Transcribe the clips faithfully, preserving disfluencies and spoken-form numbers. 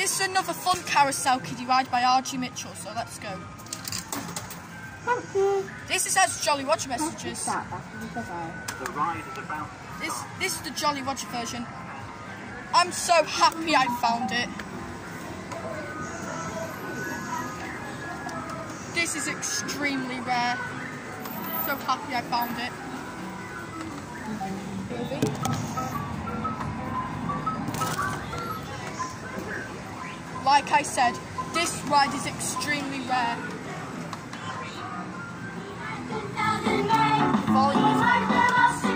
This is another fun carousel kiddie ride by R G Mitchell, so let's go. Thank you. This is as Jolly Roger messages. The ride is about This, this is the Jolly Roger version. I'm so happy I found it. This is extremely rare. So happy I found it. Like I said, this ride is extremely rare. The volume is very low.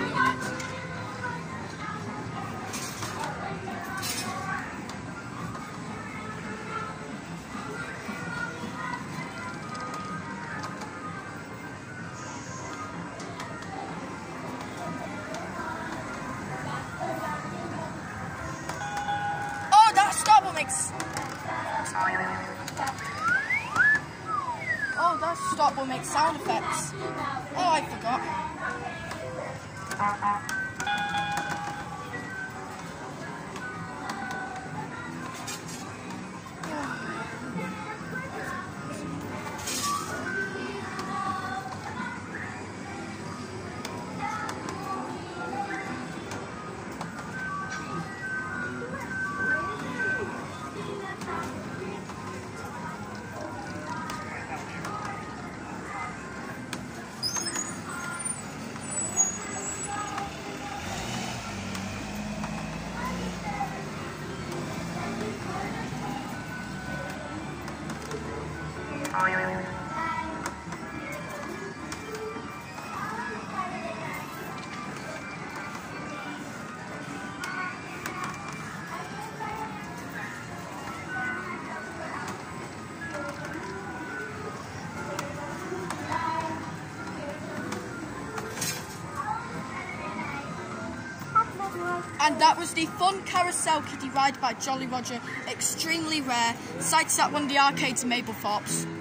Oh, that stop will make. Oh, that stop will make sound effects. Oh, I forgot. And that was the fun carousel kiddie ride by Jolly Roger, extremely rare, sighted at one of the arcades in Mablethorpes.